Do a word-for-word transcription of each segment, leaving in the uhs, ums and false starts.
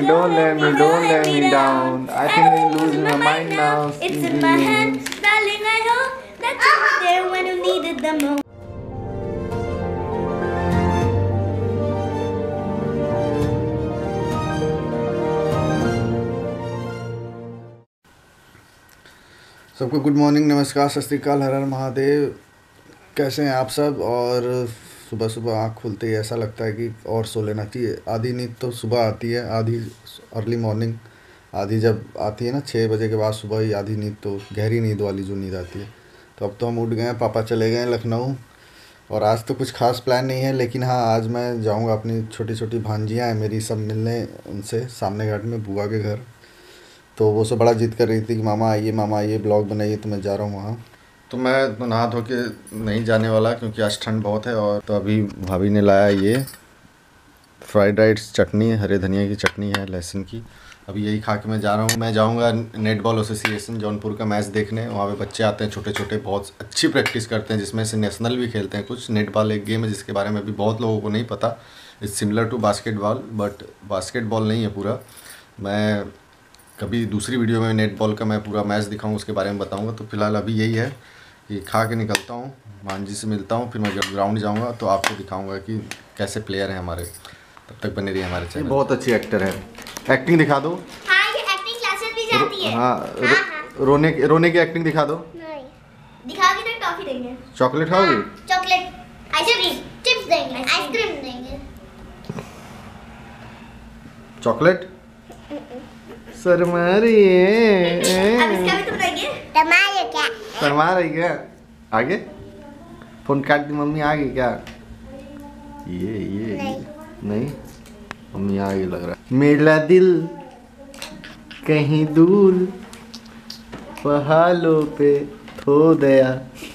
don't let me, don't let me down. I think I'm losing my mind now. It's in my hand, darling. I hope that you were there when you needed the most. सबको good morning, नमस्कार, सत श्री अकाल, हर हर महादेव। कैसे हैं आप सब? और सुबह सुबह आँख खुलते ही ऐसा लगता है कि और सो लेना चाहिए। आधी नींद तो सुबह आती है, आधी अर्ली मॉर्निंग, आधी जब आती है ना छः बजे के बाद सुबह ही आधी नींद, तो गहरी नींद वाली जो नींद आती है। तो अब तो हम उठ गए हैं, पापा चले गए हैं लखनऊ। और आज तो कुछ खास प्लान नहीं है, लेकिन हाँ आज मैं जाऊँगा, अपनी छोटी छोटी भांजियाँ हैं मेरी, सब मिलने उनसे सामने घाट में बुआ के घर। तो वो सब बड़ा जिद कर रही थी कि मामा आइए, मामा आइए, ब्लॉग बनाइए, तो मैं जा रहा हूँ वहाँ। तो मैं तो नहा धो के नहीं जाने वाला क्योंकि आज ठंड बहुत है। और तो अभी भाभी ने लाया ये फ्राइड राइस चटनी, हरे धनिया की चटनी है, लहसुन की। अभी यही खा के मैं जा रहा हूँ। मैं जाऊँगा नेट बॉल एसोसिएशन जौनपुर का मैच देखने। वहाँ पे बच्चे आते हैं छोटे छोटे, बहुत अच्छी प्रैक्टिस करते हैं, जिसमें से नेशनल भी खेलते हैं कुछ। नेट बॉल एक गेम है जिसके बारे में अभी बहुत लोगों को नहीं पता। It's similar to basketball, but basketball नहीं है पूरा। मैं कभी दूसरी वीडियो में नेट बॉल का मैं पूरा मैच दिखाऊंगा, उसके बारे में बताऊंगा। तो फिलहाल अभी यही है कि खा के निकलता हूँ, मांझी से मिलता हूँ, फिर मैं जब ग्राउंड जाऊंगा तो आपको दिखाऊंगा कि कैसे प्लेयर हैं हमारे। तब तक बने रहिए हमारे चैनल। बहुत अच्छी एक्टर है, एक्टिंग दिखा दो। हाँ, ये एक्टिंग क्लासेस भी जाती है। हाँ, रो, हाँ। रोने रोने की एक्टिंग दिखा दो। नहीं दिखाओगी तो टॉफी देंगे। चॉकलेट खाओगी? चॉकलेट, आइसक्रीम, चिप्स देंगे, आइसक्रीम देंगे। चॉकलेट शर्मा रही है। अब इसका भी तुम देंगे? टमाटर क्या? शर्मा रही क्या? आगे फोन काट दी मम्मी, आ गई क्या? ये ये नहीं, नहीं? मम्मी आ गई लग रहा है। मेरा दिल कहीं दूर पहाड़ों पे खो गया।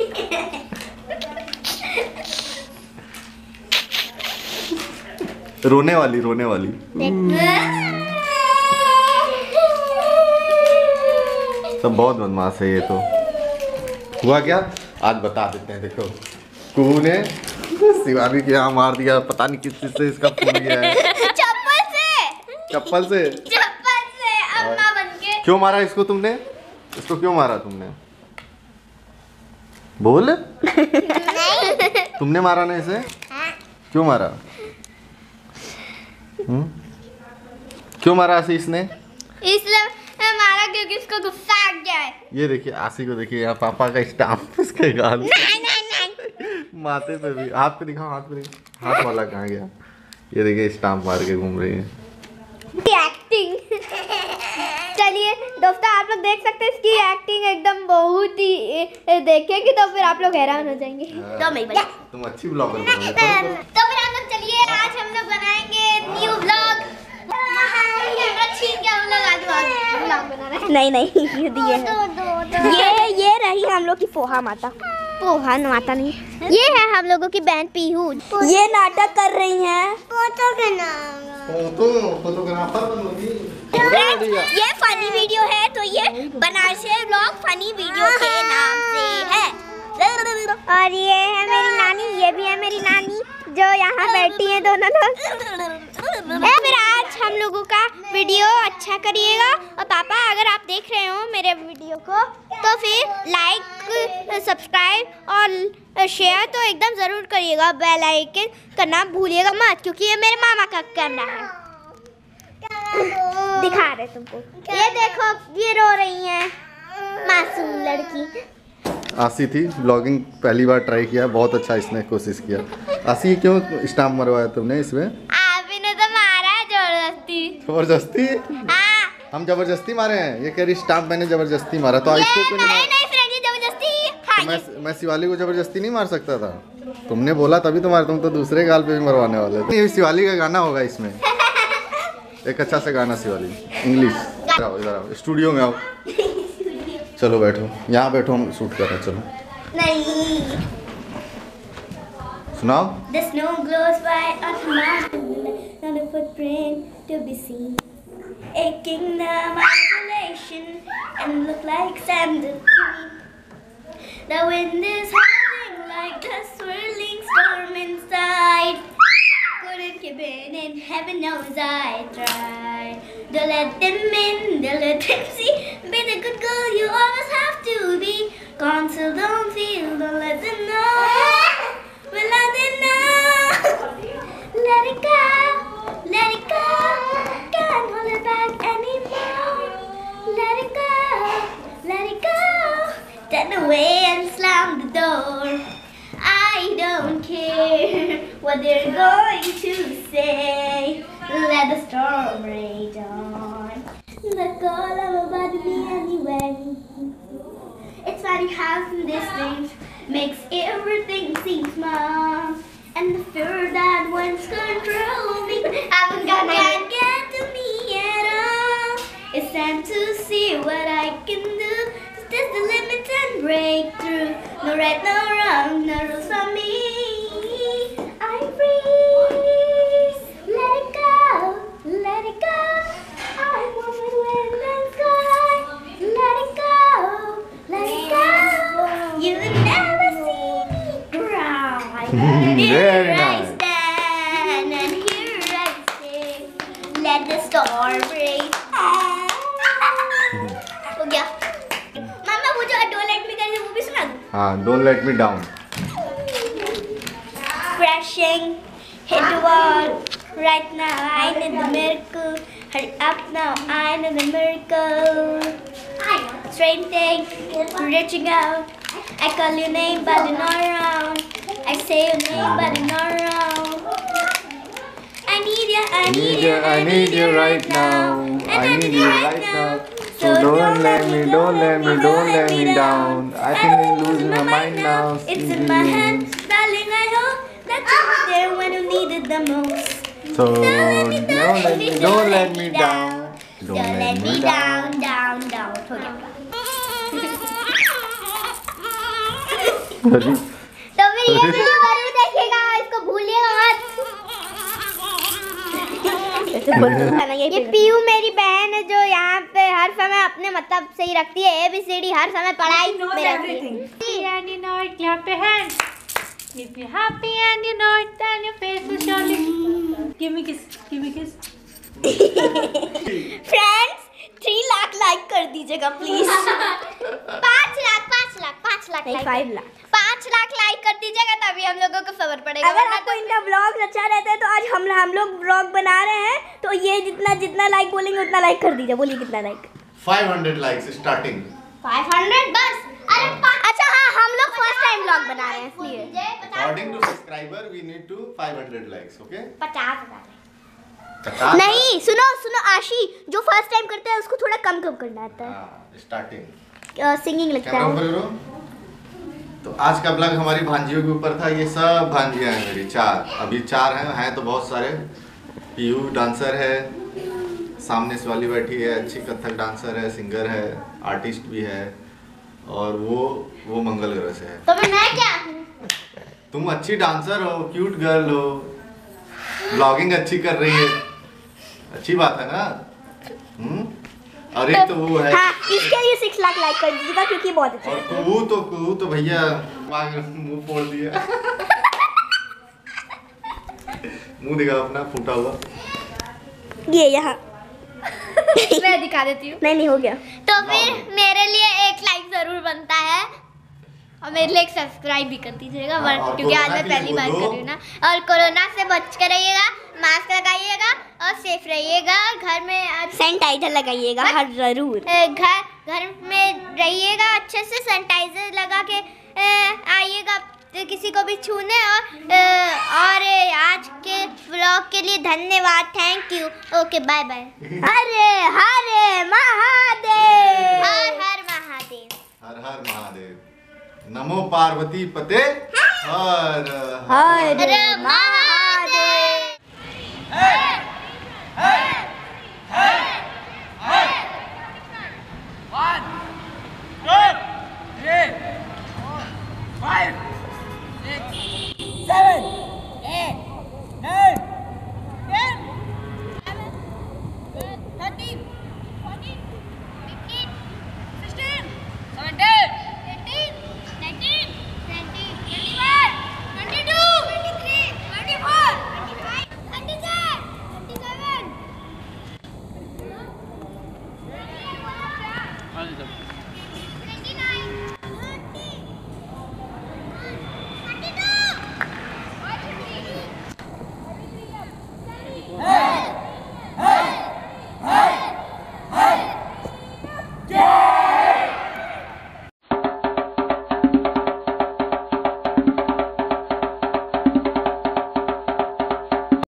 रोने वाली रोने वाली सब बहुत बदमाश है ये। तो हुआ क्या आज बता देते हैं। देखो कुहू ने शिवानी के यहाँ मार दिया, पता नहीं किस चीज से इसका फूट गया है। चप्पल से। चप्पल से? चप्पल से अम्मा बनके। क्यों मारा इसको तुमने? इसको क्यों मारा तुमने? बोल। तुमने मारा ना इसे? क्यों मारा? हम्म क्यों मारा आशीष ने? इसलिए मारा क्योंकि इसको गुस्सा आ गया है। ये देखिए आशी को देखिए, यहाँ पापा का स्टाम्प इसके गाल नहीं नहीं नहीं, माथे पे भी। हाथ पे दिखाओ, हाथ पे दिखाओ। हाथ वाला कहाँ गया? ये देखिए स्टाम्प मार के घूम रही है। एक्टिंग। चलिए दोस्तों, आप लोग देख सकते हैं इसकी एक्टिंग एकदम बहुत ही, देखेंगे तो फिर आप लोग हैरान हो जाएंगे। तो मैं बता, तुम अच्छी ब्लॉगर तो फिर हम लोग चलिए आज हम लोग बनाएंगे न्यू ब्लॉग। नहीं नहीं, ये दिए है। ये ये रही हम लोग की पोहा माता। पोहा माता नहीं, ये है हम लोगों की बहन पीहू। ये नाटक कर रही हैं। फोटो के नाम फोटो फोटोग्राफर बनोगी। ये फनी वीडियो है, तो ये बनारसी ब्लॉग फनी वीडियो के नाम से है। और ये है मेरी नानी, ये भी है मेरी नानी जो यहाँ बैठी है दोनों लोग। फिर आज हम लोगों का वीडियो अच्छा करिएगा। और पापा अगर आप देख रहे हो मेरे वीडियो को तो फिर लाइक, सब्सक्राइब और शेयर तो एकदम ज़रूर करिएगा। बेल आइकन करना भूलिएगा मत, क्योंकि ये मेरे मामा का कैमरा है। दिखा रहे तुमको, ये देखो ये रो रही है मासूम लड़की। आशी थी, ब्लॉगिंग पहली बार ट्राई किया, बहुत अच्छा इसने कोशिश किया। आशी क्यों स्टाम्प मरवाया तुमने इसमें? आपने तो मारा है जबरदस्ती। जबरदस्ती? हाँ। हम जबरदस्ती मारे हैं? ये कह रही स्टाम्प मैंने जबरदस्ती मारा, तो इसको क्यों नहीं मारा? नहीं फ्रेंड, ये जबरदस्ती। हाँ, तो मैं मैं शिवाली को जबरदस्ती नहीं मार सकता था? तुमने बोला तभी तो मार, तुम तो दूसरे गाल पे भी मरवाने वाले थे। ये शिवाली का गाना होगा इसमें, एक अच्छा सा गाना शिवाली इंग्लिश। इधर आओ, इधर आओ, स्टूडियो में आओ। चलो बैठो, यहाँ बैठो, हम शूट कर रहे हैं। चलो नहीं सुनाओ। The snow glows white on the mountain, not a footprint to be seen. A kingdom of isolation and look like sand and green. The wind is howling like a swirling storm inside. Couldn't keep it in heaven knows I try. Don't let them in, don't let them see. Be the good girl you always have to be. Counsel, don't feel, don't let them know. Well, let them know. Let it go, let it go. Can't hold it back anymore. Let it go, let it go. Turn away and slam the door. I don't care what they're going to say. Let the storm rage on. Let go of bother me anyway. It's funny how some distance makes everything seem small. And the fear that once controlled me I'm gonna get to me at all. It's time to see what I can do. Test the limits and break through. No right, no wrong, no rules for me. I'm free. Let it go, let it go. I want my wind and sky. Let it go, let it go. You will never see me cry. Here Very I nice. stand and here I stay. Let the storm rage. हो गया। मामा वो जो don't let me करके वो भी सुना दूँ। हाँ, don't let me down. Crashing, hit the wall. Right now I need the miracle. Hurry up now, I need the miracle. Strange thing, reaching out. I call your name but you're not around. I say your name but you're not around. I need you, I need you, I need you right now. I need you right now. So don't let me, don't let me, don't let me down. I think I'm losing my mind now. It's in my hand, darling. I hope that you were there when you needed the most. So don't let me, don't let me down. Don't let me down, down, down. हो गया। तो फिर ये video जरूर देखिएगा, इसको भूलिएगा मत। ये पीयू मेरी बहन है जो यहाँ पे हर समय अपने मतलब से ही रखती है। ए बी सी डी हर समय पढ़ाई में रखती है। And you know it, clap your hands. If you're happy and you know it, then your face will surely. Give me kiss, give me kiss. Friends three lakh like कर दीजिएगा please. पाँच लाख पाँच लाख पाँच लाख नहीं फाइव लाख पाँच लाख लाइक कर दीजिएगा तभी हम लोगों को खबर पड़ेगा। अगर आपको इनका ब्लॉग अच्छा रहता है तो आज हम हम लोग ब्लॉग बना रहे हैं तो ये जितना जितना लाइक बोलेंगे उतना लाइक कर दीजिए। बोलिए कितना like? Five hundred likes starting. Five hundred बस। अरे अच्छा हाँ हम लोग फर्स्ट टाइम ब्लॉग बना रहे हैं इसलिए according to subscriber we need to five hundred likes. Okay पचास हजार नहीं। सुनो सुनो आशी जो फर्स्ट टाइम करते हैं उसको थोड़ा कम कम करना आता है। स्टार्टिंग सिंगिंग लगता है। तो आज का ब्लॉग हमारी भांजियों के ऊपर था। ये सब भांजियां हैं मेरी, चार अभी चार हैं हैं तो बहुत सारे। पीयू डांसर है, सामने से वाली बैठी है अच्छी कथक डांसर है, सिंगर है, आर्टिस्ट भी है, और वो वो मंगल ग्रह से है। तो फिर मैं क्या हूँ? तुम अच्छी डांसर हो, क्यूट गर्ल हो, ब्लॉगिंग अच्छी कर रही है, अच्छी बात है ना। हम्म और एक तो वो है हाँ, इसके लिए सिक्स लाख लाइक कर दीजिएगा क्योंकि बहुत अच्छा और कुहू तो कुहू तो भैया मुंह फोड़ दिया। मुंह दिखा अपना फूटा हुआ। ये यहाँ मैं दिखा देती हूँ। नहीं नहीं हो गया। तो फिर मेरे लिए एक लाइक जरूर बनता है और मेरे लिए एक सब्सक्राइब भी कर दीजिएगा क्योंकि आज मैं पहली बार कर रही हूँ ना। और कोरोना से बच कर रहिएगा, मास्क लगाइएगा और सेफ रहिएगा। घर में सैनिटाइजर लगाइएगा हर जरूर। घर घर में रहिएगा अच्छे से, सैनिटाइजर लगा के आइएगा किसी को भी छूने। और और आज के व्लॉग के लिए धन्यवाद, thank you, okay bye bye. हरे हरे महादेव, हर हर महादेव, हर हर महादेव, नमो पार्वती पते, हर हर महादेव।